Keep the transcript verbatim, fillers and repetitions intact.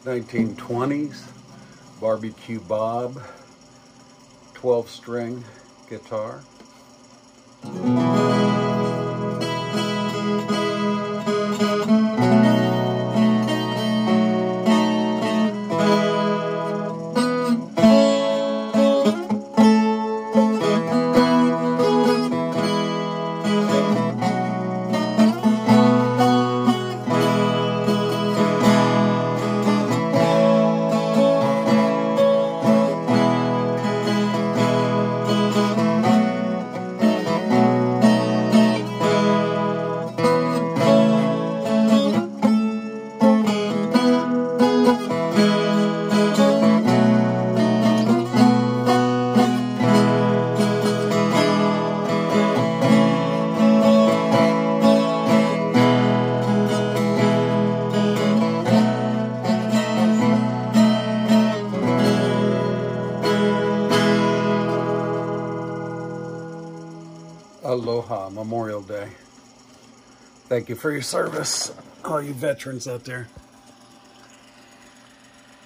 nineteen twenties barbecue Bob twelve string guitar. Aloha, Memorial Day. Thank you for your service, all you veterans out there.